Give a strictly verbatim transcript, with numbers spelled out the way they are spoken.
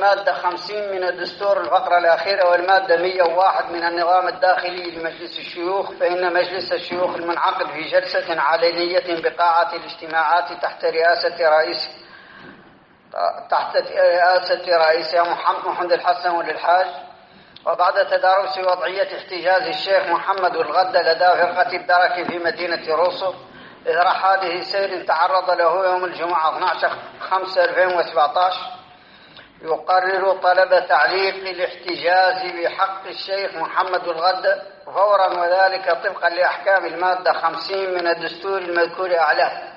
المادة خمسين من الدستور الفقرة الأخيرة والمادة مئة وواحد من النظام الداخلي لمجلس الشيوخ، فإن مجلس الشيوخ المنعقد في جلسة علنية بقاعة الاجتماعات تحت رئاسة رئيس تحت رئاسة رئيسها محمد الحسن والحاج، وبعد تدارس وضعية احتجاز الشيخ محمد الغدة لدى فرقة الدرك في مدينة روسو إثر حادث سير تعرض له يوم الجمعة اثني عشر خمسة ألفين وسبعة عشر، يقرر طلب تعليق الاحتجاز بحق الشيخ محمد الغدة فورا، وذلك طبقا لأحكام المادة خمسين من الدستور المذكور أعلاه.